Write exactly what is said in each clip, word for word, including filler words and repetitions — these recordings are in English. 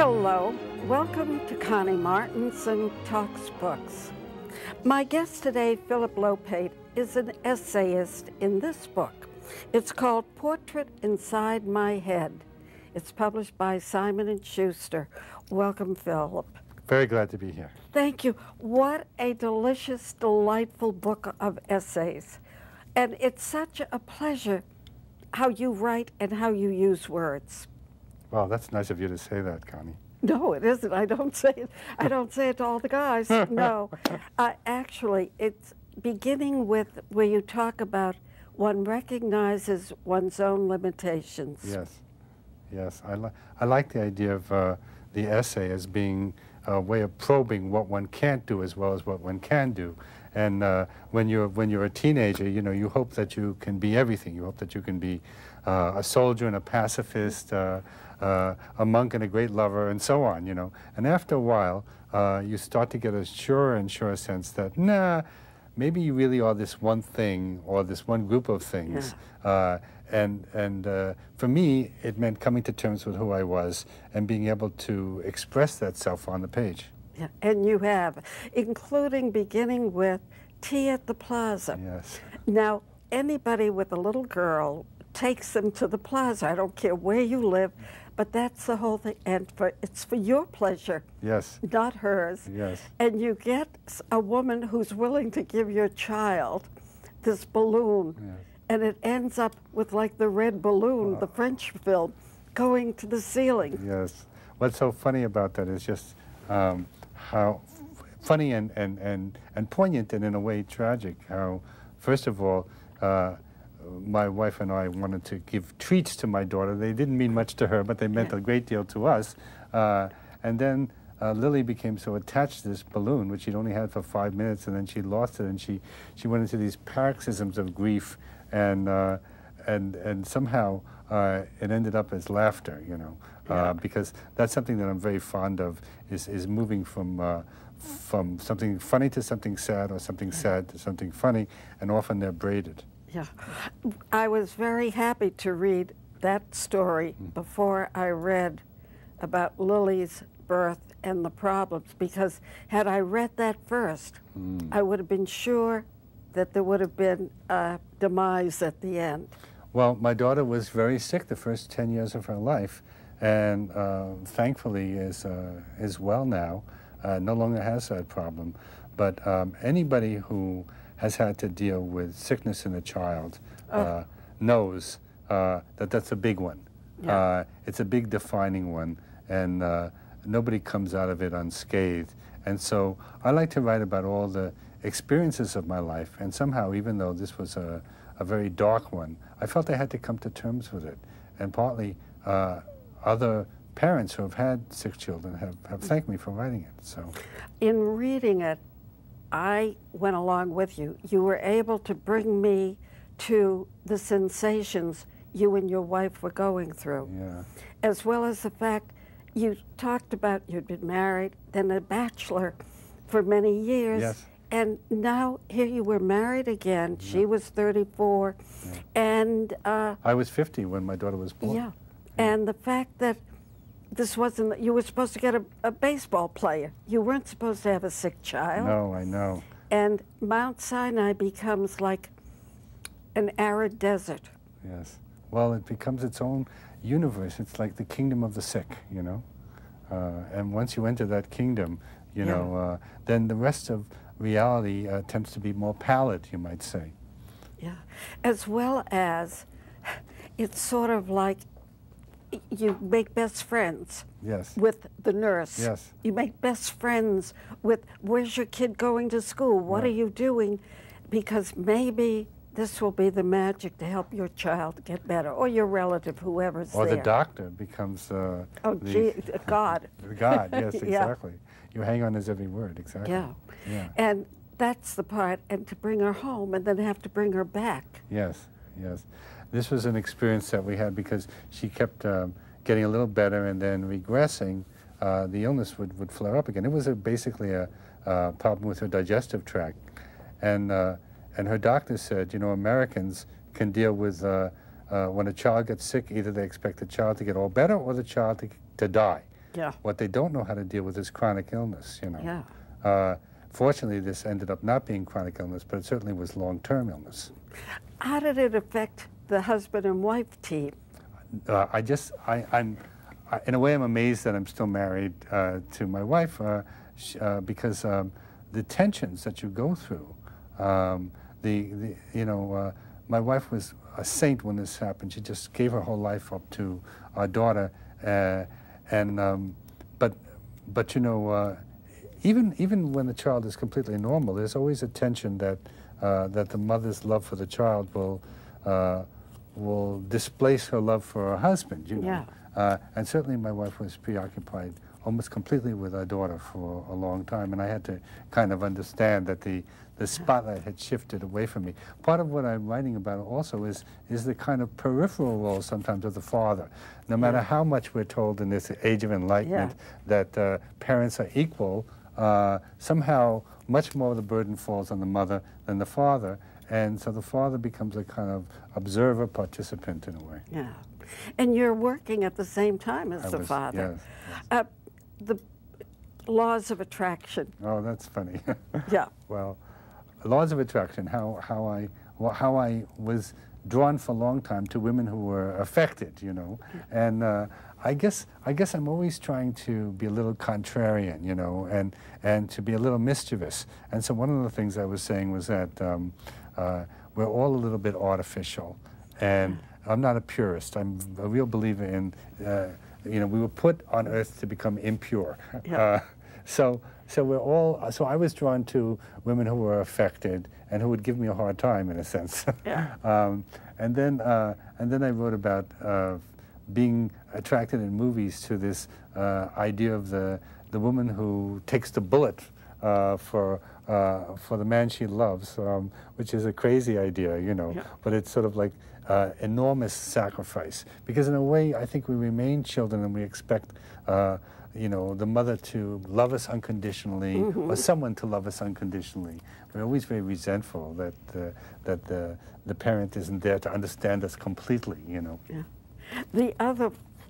Hello, welcome to Connie Martinson Talks Books. My guest today, Philip Lopate, is an essayist in this book. It's called Portrait Inside My Head. It's published by Simon and Schuster. Welcome, Philip. Very glad to be here. Thank you. What a delicious, delightful book of essays. And it's such a pleasure how you write and how you use words. Well, that's nice of you to say that, Connie. No, it isn't. I don't say it. I don't say it to all the guys. No. Uh, actually, it's beginning with where you talk about one recognizes one's own limitations. Yes. Yes. I, li I like the idea of uh, the essay as being a way of probing what one can't do as well as what one can do. And uh, when you're when you're a teenager, you know, you hope that you can be everything. You hope that you can be uh, a soldier and a pacifist, uh, uh, a monk and a great lover, and so on. You know, and after a while, uh, you start to get a surer and surer sense that nah, maybe you really are this one thing or this one group of things. Yeah. Uh, and and uh, for me, it meant coming to terms with who I was and being able to express that self on the page. Yeah, and you have, including beginning with Tea at the Plaza. Yes. Now, anybody with a little girl takes them to the plaza. I don't care where you live, but that's the whole thing. And for it's for your pleasure. Yes. Not hers. Yes. And you get a woman who's willing to give your child this balloon. Yes. And it ends up with like the red balloon, oh. the French film, going to the ceiling. Yes. What's so funny about that is just um, how funny and, and, and, and poignant and in a way tragic how, first of all, uh, my wife and I wanted to give treats to my daughter. They didn't mean much to her, but they meant a great deal to us. Uh, and then uh, Lily became so attached to this balloon, which she'd only had for five minutes, and then she lost it, and she, she went into these paroxysms of grief, and, uh, and, and somehow uh, it ended up as laughter, you know. Uh, because that's something that I'm very fond of, is, is moving from, uh, from something funny to something sad, or something sad to something funny, and often they're braided. Yeah. I was very happy to read that story mm. before I read about Lily's birth and the problems, because had I read that first, mm. I would have been sure that there would have been a demise at the end. Well, my daughter was very sick the first ten years of her life, and uh, thankfully is, uh, is well now, uh, no longer has that problem. But um, anybody who has had to deal with sickness in a child uh, oh. knows uh, that that's a big one. Yeah. Uh, it's a big defining one, and uh, nobody comes out of it unscathed. And so I like to write about all the experiences of my life, and somehow, even though this was a, a very dark one, I felt I had to come to terms with it. And partly, uh, other parents who have had sick children have, have thanked me for writing it. So, in reading it, I went along with you. You were able to bring me to the sensations you and your wife were going through, yeah. as well as the fact you talked about you'd been married, then a bachelor for many years, yes. and now here you were married again. Yeah. She was thirty-four, yeah. and uh, I was fifty when my daughter was born. Yeah. And the fact that this wasn't, you were supposed to get a, a baseball player. You weren't supposed to have a sick child. No, I know. And Mount Sinai becomes like an arid desert. Yes. Well, it becomes its own universe. It's like the kingdom of the sick, you know. Uh, and once you enter that kingdom, you yeah. know, uh, then the rest of reality uh, tends to be more pallid, you might say. Yeah. As well as, it's sort of like, you make best friends yes. with the nurse. Yes. You make best friends with, where's your kid going to school? What yeah. are you doing? Because maybe this will be the magic to help your child get better, or your relative, whoever's or there. Or the doctor becomes uh, oh, the, gee, God. God, yes, yeah. exactly. You hang on his every word, exactly. Yeah. yeah. And that's the part, and to bring her home and then have to bring her back. Yes, yes. This was an experience that we had because she kept um, getting a little better and then regressing. Uh, the illness would, would flare up again. It was a, basically a uh, problem with her digestive tract. And, uh, and her doctor said, you know, Americans can deal with, uh, uh, when a child gets sick, either they expect the child to get all better or the child to, to die. Yeah. What they don't know how to deal with is chronic illness, you know. Yeah. Uh, fortunately, this ended up not being chronic illness, but it certainly was long-term illness. How did it affect the husband and wife team? Uh, I just, I, I'm, I, in a way, I'm amazed that I'm still married uh, to my wife uh, sh uh, because um, the tensions that you go through, um, the, the, you know, uh, my wife was a saint when this happened. She just gave her whole life up to our daughter, uh, and um, but, but you know, uh, even even when the child is completely normal, there's always a tension that uh, that the mother's love for the child will. Uh, will displace her love for her husband, you know. Yeah. Uh, and certainly my wife was preoccupied almost completely with our daughter for a long time, and I had to kind of understand that the, the spotlight had shifted away from me. Part of what I'm writing about also is, is the kind of peripheral role sometimes of the father. No matter Yeah. how much we're told in this age of enlightenment Yeah. that uh, parents are equal, uh, somehow much more of the burden falls on the mother than the father. And so the father becomes a kind of observer, participant in a way. Yeah. And you're working at the same time as I the was- father. yes, yes. Uh, the laws of attraction. Oh, that's funny. Yeah. Well, laws of attraction, how, how, I, well, how I was drawn for a long time to women who were affected, you know. And uh, I guess I guess I'm always trying to be a little contrarian, you know, and, and to be a little mischievous. And so one of the things I was saying was that um, uh, we're all a little bit artificial. And I'm not a purist. I'm a real believer in, uh, you know, we were put on earth to become impure. Yeah. Uh, so, so we're all, so I was drawn to women who were affected and who would give me a hard time, in a sense. Yeah. um, and then, uh, and then I wrote about uh, being attracted in movies to this uh, idea of the the woman who takes the bullet uh, for uh, for the man she loves, um, which is a crazy idea, you know. Yeah. But it's sort of like uh, enormous sacrifice, because in a way, I think we remain children and we expect. Uh, you know, the mother to love us unconditionally, Mm-hmm. or someone to love us unconditionally. We're always very resentful that uh, that the the parent isn't there to understand us completely. You know. Yeah. The other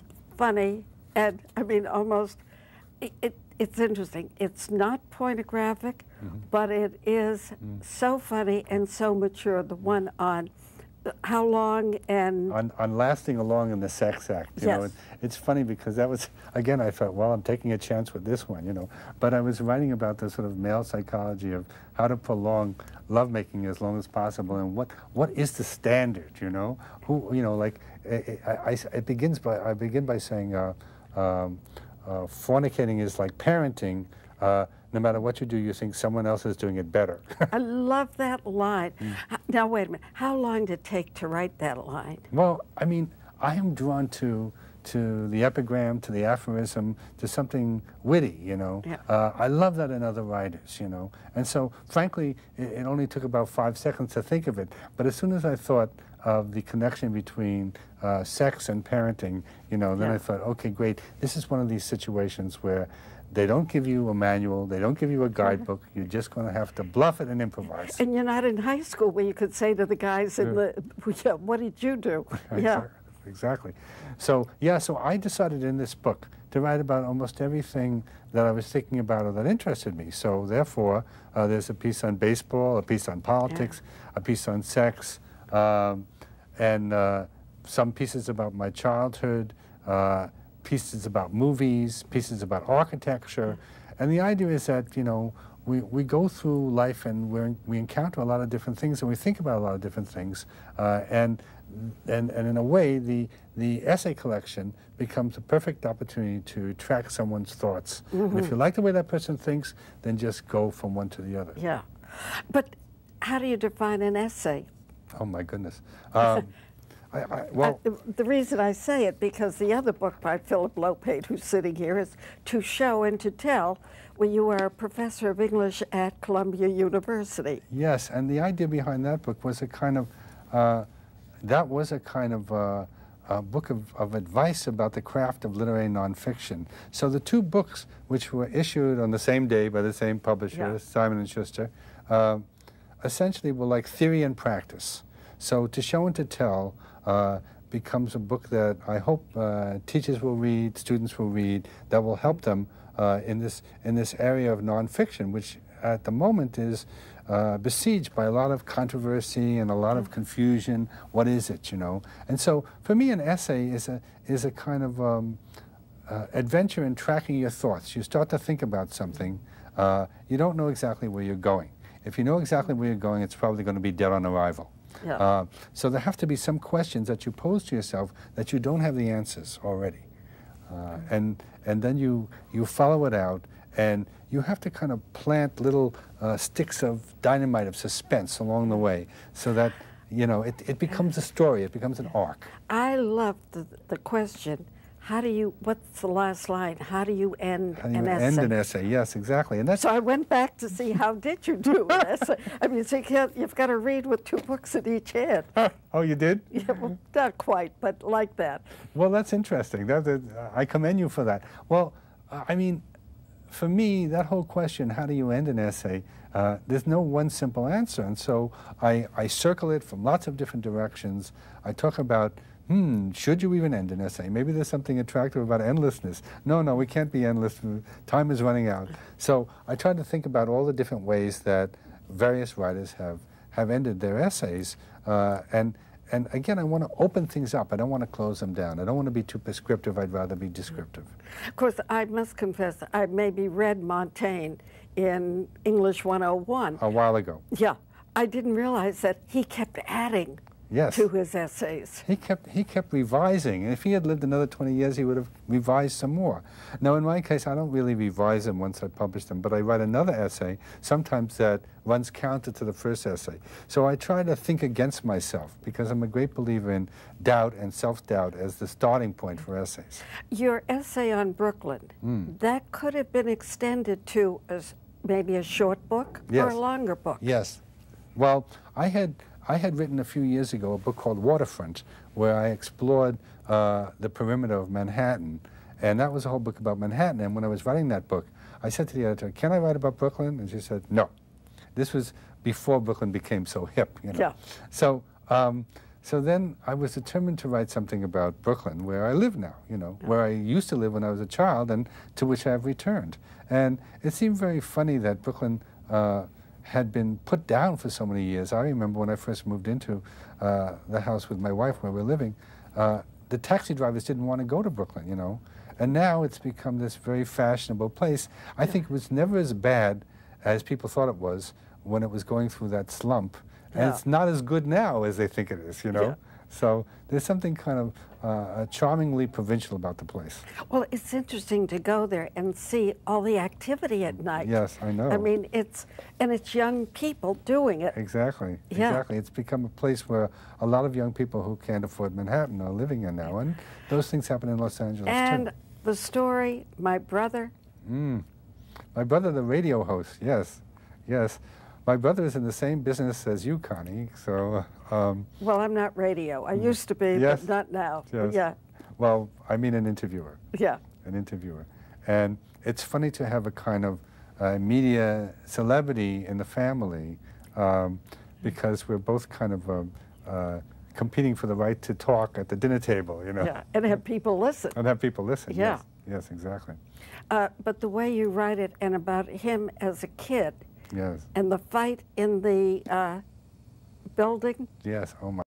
funny, and I mean almost, it, it, it's interesting. It's not pornographic, Mm-hmm. but it is Mm. so funny and so mature. The one on how long and On, on lasting along in the sex act, you know, Yes. it, it's funny because that was, again, I thought, well, I'm taking a chance with this one, you know, but I was writing about the sort of male psychology of how to prolong lovemaking as long as possible, and what, what is the standard, you know, who, you know, like, I, I, I, it begins by, I begin by saying, uh, um, uh, fornicating is like parenting. Uh, no matter what you do, you think someone else is doing it better. I love that line. Mm. H- Now wait a minute. How long did it take to write that line? Well, I mean, I am drawn to to the epigram, to the aphorism, to something witty, you know. Yeah. Uh, I love that in other writers, you know. And so, frankly, it, it only took about five seconds to think of it. But as soon as I thought of the connection between uh, sex and parenting, you know, then Yeah. I thought, okay, great. This is one of these situations where they don't give you a manual, they don't give you a guidebook. You're just going to have to bluff it and improvise. And you're not in high school where you could say to the guys in the, yeah, what did you do? Yeah. Exactly. So, yeah, so I decided in this book to write about almost everything that I was thinking about or that interested me. So, therefore, uh, there's a piece on baseball, a piece on politics, a piece on sex, um, and uh, some pieces about my childhood, uh, pieces about movies, pieces about architecture. And the idea is that, you know, we, we go through life and we're, we encounter a lot of different things and we think about a lot of different things. Uh, and, and, and in a way, the, the essay collection becomes a perfect opportunity to track someone's thoughts. And if you like the way that person thinks, then just go from one to the other. Yeah. But how do you define an essay? Oh, my goodness. Um, I, I, well, Uh, the reason I say it, because the other book by Philip Lopate, who's sitting here, is To Show and to Tell, where you are a professor of English at Columbia University. yes, and the idea behind that book was a kind of, uh, that was a kind of uh, a book of, of advice about the craft of literary nonfiction. So the two books, which were issued on the same day by the same publisher, Yeah. Simon and Schuster, uh, essentially were like theory and practice. So To Show and to Tell uh, becomes a book that I hope uh, teachers will read, students will read, that will help them uh, in this in this area of nonfiction, which at the moment is uh, besieged by a lot of controversy and a lot of confusion. What is it, you know? And so, for me, an essay is a is a kind of um, uh, adventure in tracking your thoughts. You start to think about something. Uh, you don't know exactly where you're going. If you know exactly where you're going, it's probably going to be dead on arrival. Yeah. Uh, so there have to be some questions that you pose to yourself that you don't have the answers already. Uh, and and then you, you follow it out, and you have to kind of plant little uh, sticks of dynamite of suspense along the way so that, you know, it, it becomes a story, it becomes an arc. I love the, the question, how do you, what's the last line? How do you end How do you an end essay? an essay? Yes, exactly. And that's So I went back to see how did you do an essay. I mean, so you can't, you've got to read with two books in each hand. oh, you did? Yeah, well, not quite, but like that. Well, that's interesting. That, that, uh, I commend you for that. Well, uh, I mean, for me, that whole question, how do you end an essay, uh, there's no one simple answer. And so I, I circle it from lots of different directions. I talk about, hmm, should you even end an essay? Maybe there's something attractive about endlessness. No, no, we can't be endless. Time is running out. So I try to think about all the different ways that various writers have, have ended their essays. Uh, and And again, I want to open things up. I don't want to close them down. I don't want to be too prescriptive. I'd rather be descriptive. Of course, I must confess, I maybe read Montaigne in English one oh one. A while ago. Yeah, I didn't realize that he kept adding Yes. to his essays. He kept, he kept revising, and if he had lived another twenty years, he would have revised some more. Now, in my case, I don't really revise them once I publish them, but I write another essay, sometimes that runs counter to the first essay. So I try to think against myself, because I'm a great believer in doubt and self-doubt as the starting point for essays. Your essay on Brooklyn, Mm. that could have been extended to as maybe a short book or Yes. a longer book. Yes. Well, I had, I had written a few years ago a book called Waterfront, where I explored uh, the perimeter of Manhattan. And that was a whole book about Manhattan. And when I was writing that book, I said to the editor, can I write about Brooklyn? And she said, no. This was before Brooklyn became so hip, you know. Yeah. So, um, so then I was determined to write something about Brooklyn, where I live now, you know, yeah. where I used to live when I was a child and to which I have returned. And it seemed very funny that Brooklyn uh, had been put down for so many years. I remember when I first moved into uh, the house with my wife where we're living, uh, the taxi drivers didn't want to go to Brooklyn, you know. And now it's become this very fashionable place. I think it was never as bad as people thought it was when it was going through that slump. And Yeah. it's not as good now as they think it is, you know. Yeah. So there's something kind of uh, charmingly provincial about the place. Well, it's interesting to go there and see all the activity at night. Yes, I know. I mean, it's, and it's young people doing it. Exactly, Yeah. exactly. It's become a place where a lot of young people who can't afford Manhattan are living in now, and those things happen in Los Angeles And too. the story, my brother, Mm. My brother, the radio host, yes, yes. My brother is in the same business as you, Connie, so... Um, well, I'm not radio. I used to be, yes. but not now. Yes. Yeah, Well, I mean an interviewer. yeah. An interviewer. And it's funny to have a kind of uh, media celebrity in the family um, because we're both kind of um, uh, competing for the right to talk at the dinner table, you know. Yeah, and have people listen. And have people listen. Yeah. Yes, yes, exactly. Uh, but the way you write it, and about him as a kid, Yes, and the fight in the uh, building, yes, oh my.